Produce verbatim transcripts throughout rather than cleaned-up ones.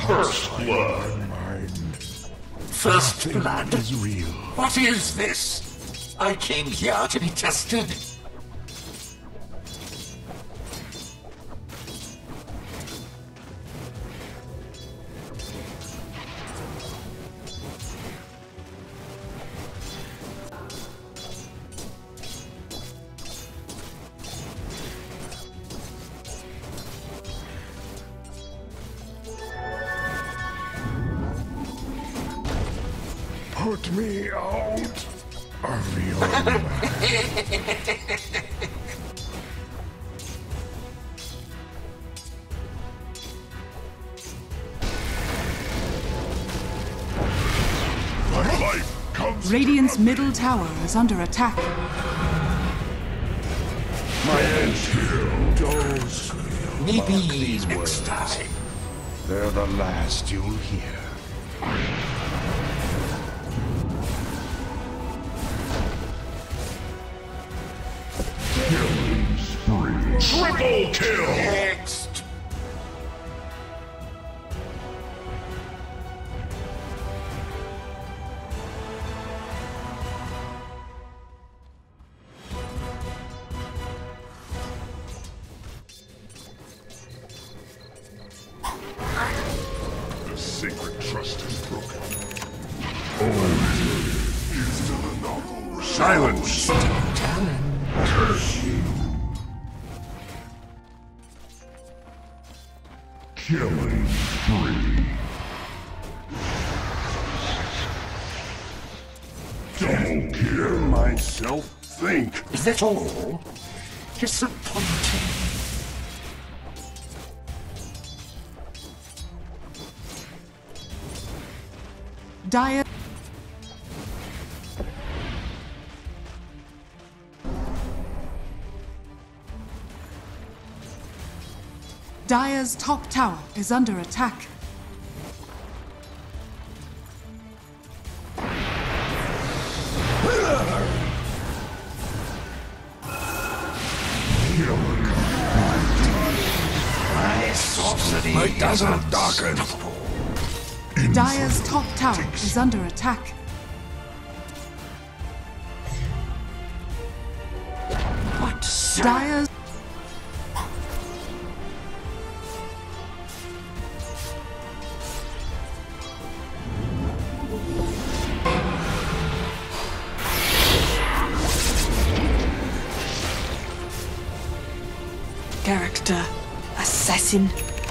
First blood. First blood? Is real. What is this? I came here to be tested. Put me out of your life. My life comes. Radiant's middle tower is under attack. My edge here goes. Maybe next time. They're the last you'll hear. Killing spree. Triple kill! Next. The sacred trust is broken. Oh, is to the novel. Silence! Curse you. Killing spree. Double kill. Myself think. Is that all? Disappointing. Dire. Dire's top tower is under attack. My sorcery doesn't darken. Dire's top tower is under attack. What? Sir? Dire's Character assassin.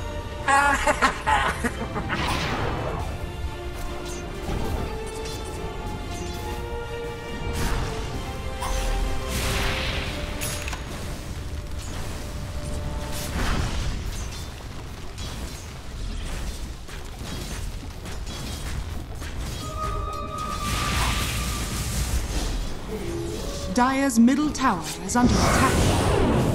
Dire's middle tower is under attack.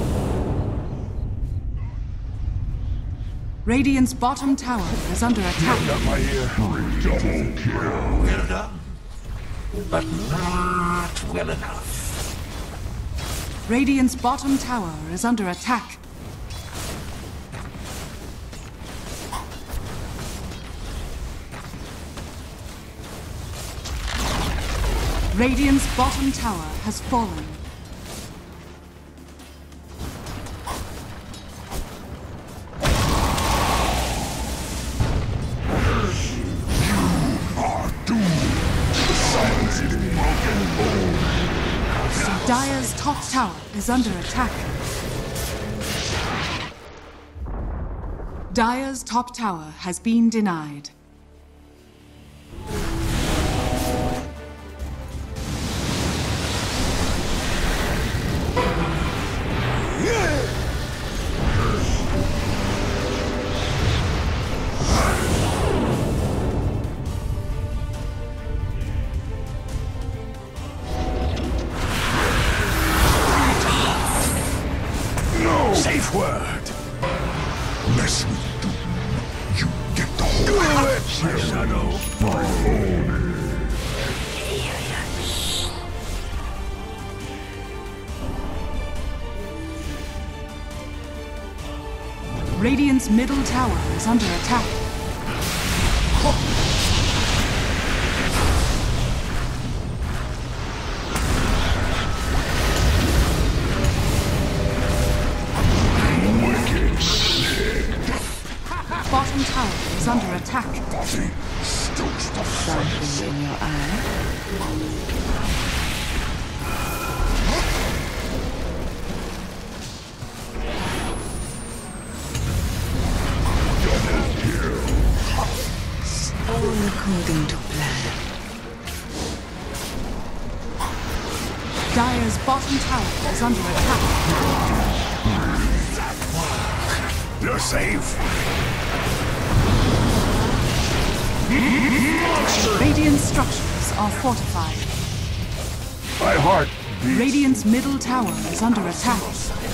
Radiant's bottom tower is under attack. Got my ear. Double kill. Well done. But not well enough. Radiant's bottom tower is under attack. Radiant's bottom tower has fallen. Dire's top tower is under attack. Dire's top tower has been denied. Safe word. Mess with Doom. You get the whole it. Shadow. Radiant's middle tower is under attack. Bottom tower is under attack. Body stokes the furnace. Something in your eye? All according to plan. Dire's bottom tower is under attack. You're safe. Radiant structures are fortified. My heart beats. Radiant's middle tower is under attack.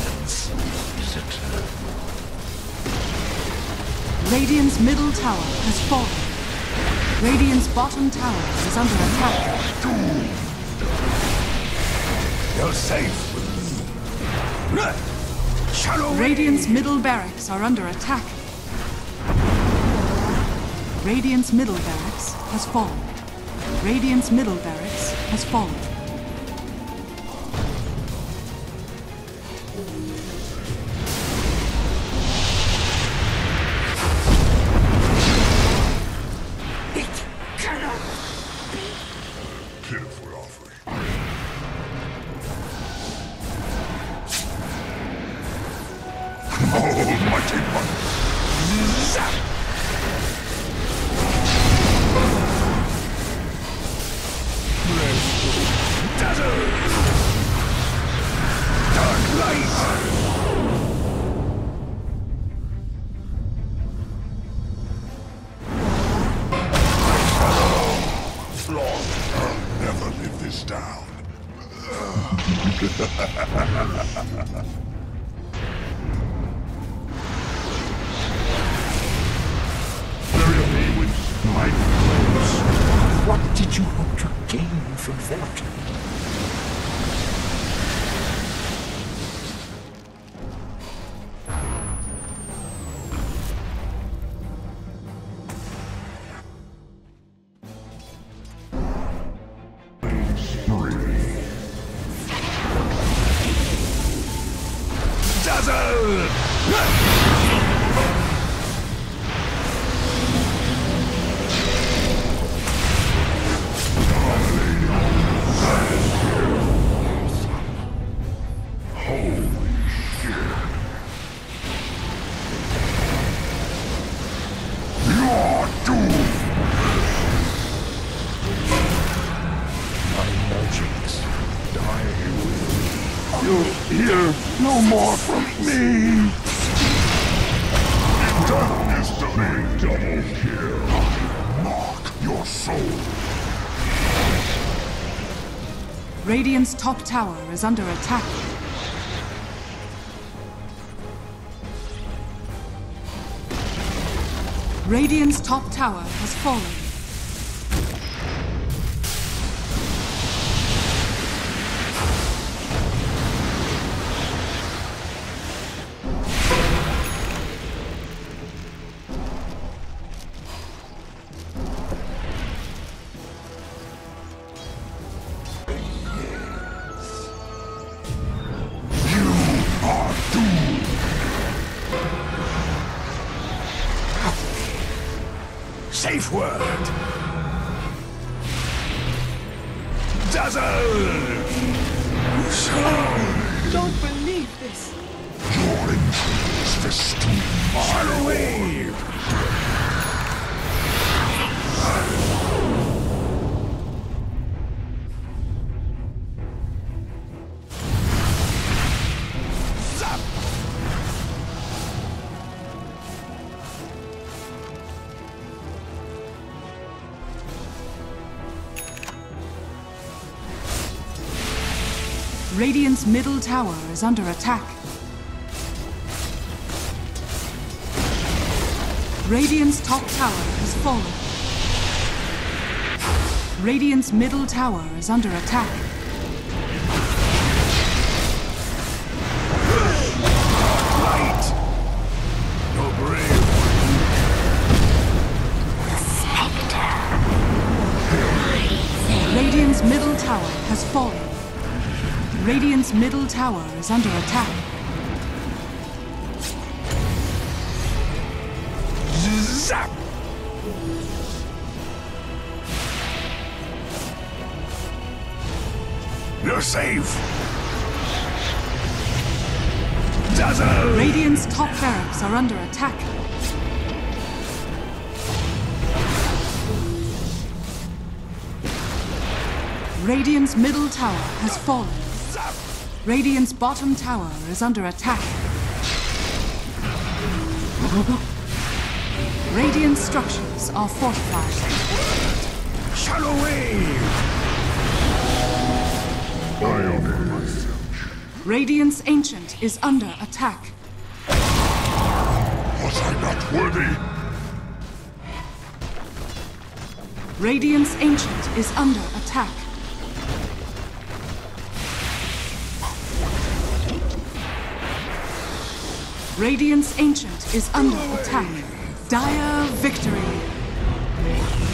Radiant's middle tower has fallen. Radiant's bottom tower is under attack. You're safe with me. Shadow Radiant's middle barracks are under attack. Radiant's middle barracks has fallen. Radiant's middle barracks has fallen. It cannot be. pitiful offering. Almighty one. Zap! Dazzle! Dark light! Lord, I'll never live this down. Bury me with my clothes. What did you hope to gain from that? Dazzle! You'll hear no more from me! Darkness domain double kill! Mark your soul! Radiant's top tower is under attack. Radiant's top tower has fallen. Safe word! Dazzle! Shine! Don't believe this. Your intrigues festoon my wave! Zap! Radiant's middle tower is under attack. Radiant's top tower has fallen. Radiant's middle tower is under attack. Light! You're brave. Radiant's middle tower is under attack. Zap! You're safe! Dazzle! Radiant's top barracks are under attack. Radiant's middle tower has fallen. Zap! Radiant's bottom tower is under attack. Radiant structures are fortified. Shadow Wave! Radiant's ancient is under attack. Was I not worthy? Radiant's ancient is under attack. Radiant's ancient is under attack. Dire victory.